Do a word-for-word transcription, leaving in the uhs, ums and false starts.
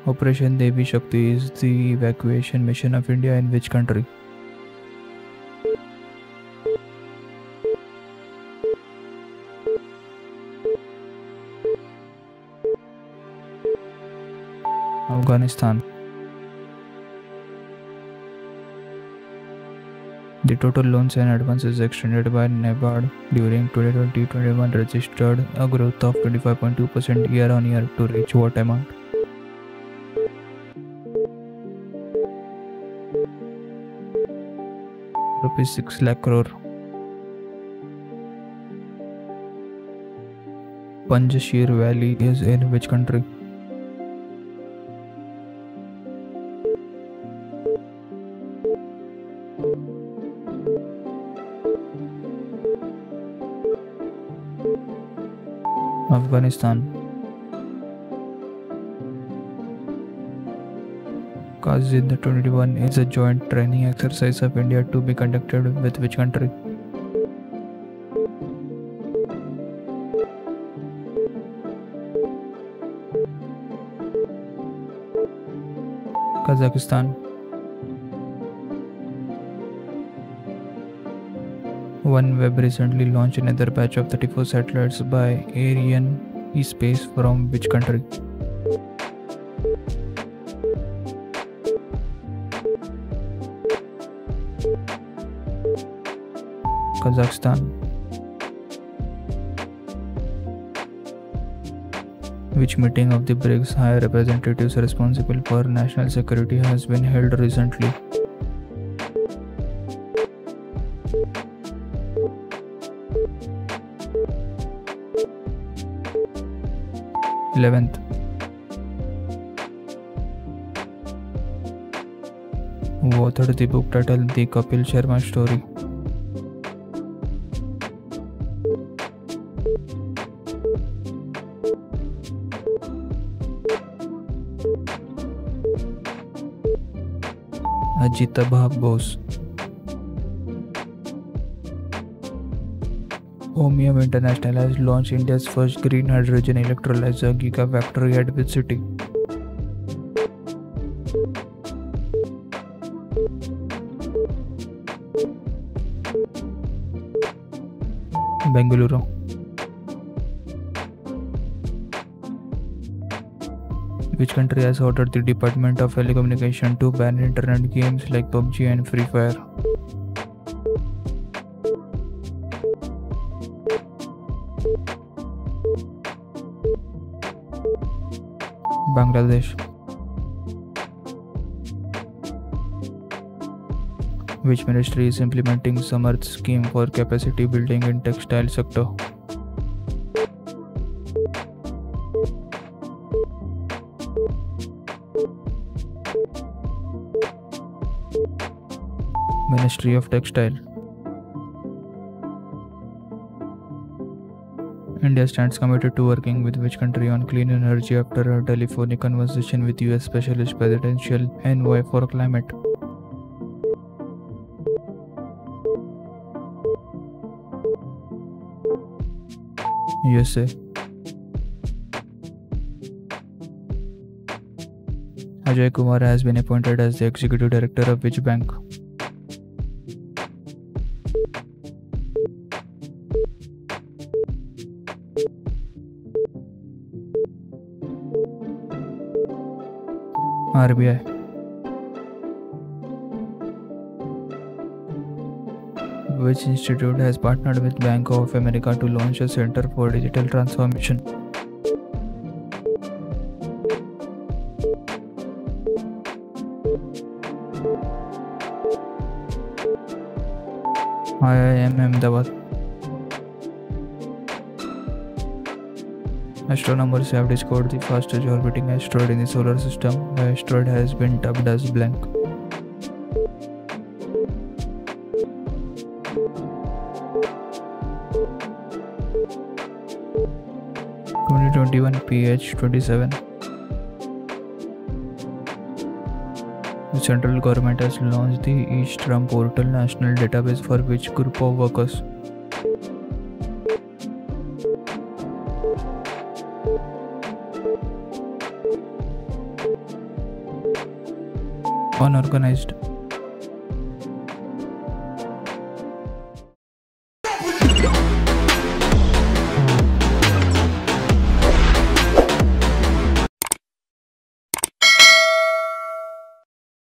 Operation Devi Shakti is the evacuation mission of India in which country? Afghanistan. The total loans and advances extended by NABARD during twenty twenty to twenty-one registered a growth of twenty-five point two percent year-on-year to reach what amount? Rupees six lakh crore. Panjshir Valley is in which country? Afghanistan. Kazid twenty-one is a joint training exercise of India to be conducted with which country? Kazakhstan. OneWeb recently launched another batch of thirty-four satellites by Arianespace from which country? Kazakhstan. Which meeting of the BRICS High Representatives responsible for national security has been held recently? eleventh. Who authored the book titled The Kapil Sharma Story? Ajitabha Bose. Ohmium International has launched India's first green hydrogen electrolyzer gigafactory at which city? Bengaluru. Which country has ordered the Department of Telecommunication to ban internet games like P U B G and Free Fire? Bangladesh. Which ministry is implementing Samarth scheme for capacity building in textile sector? Ministry of Textile. India stands committed to working with which country on clean energy after a telephonic conversation with U S Specialist Presidential Envoy for Climate? U S A. Ajay Kumar has been appointed as the Executive Director of which bank? R B I. Which institute has partnered with Bank of America to launch a Center for Digital Transformation? I I M Ahmedabad. Astronomers have discovered the fastest orbiting asteroid in the solar system. The asteroid has been dubbed as blank. twenty twenty-one P H twenty-seven. The central government has launched the E-Shram Portal national database for which group of workers? unorganized.